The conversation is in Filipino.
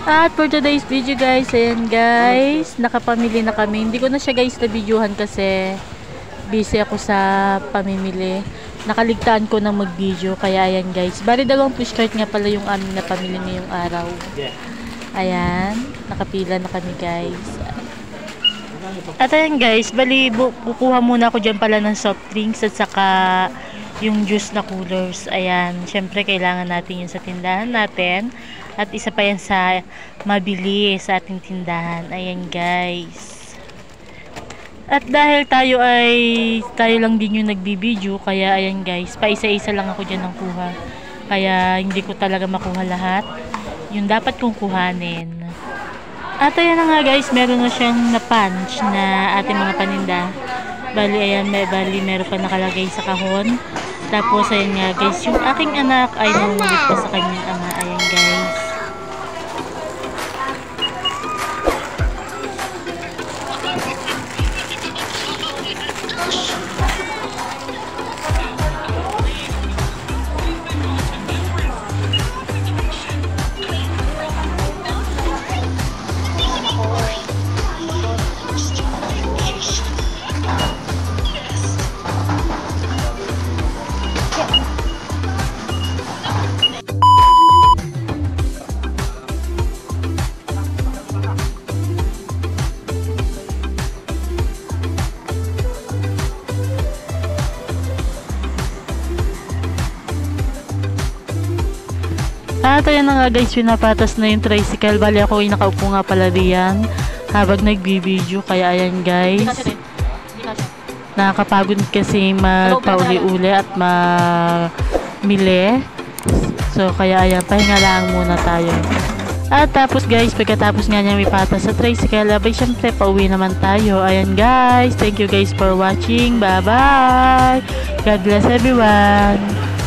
At for today's video guys, ayan guys, nakapamili na kami. Hindi ko na siya guys na-videohan kasi busy ako sa pamimili. Nakaligtaan ko ng mag-video, kaya ayan guys. Bali dalawang push cart nga pala yung aming napamili ngayong araw. Ayan, nakapila na kami guys. At ayan guys, bali kukuha muna ako dyan pala ng soft drinks at saka yung juice na coolers. Ayan, syempre kailangan natin yun sa tindahan natin. At isa pa yan sa mabili sa ating tindahan. Ayan guys. At dahil tayo lang din yung nagbibideo, kaya ayan guys, pa isa-isa lang ako dyan ng kuha. Kaya hindi ko talaga makuha lahat yung dapat kong kuhanin. At ayan na nga guys, meron na siyang na-punch na ating mga paninda. Bali ayan, meron pa nakalagay sa kahon. Tapos ayan nga guys, yung aking anak ay nangulit pa sa kanyang ama. Ayan guys. At ayan na nga guys, pinapatas na yung tricycle. Bali ako ay nakaupo nga pala diyan habang nagbibideo. Kaya ayan guys, nakakapagod kasi magpauli-uli at mamili. So kaya ayan, pahinga lang muna tayo. At tapos guys, pagkatapos nga niya may patas sa tricycle, abay syempre pauwi naman tayo. Ayan guys, thank you guys for watching. Bye bye, God bless everyone.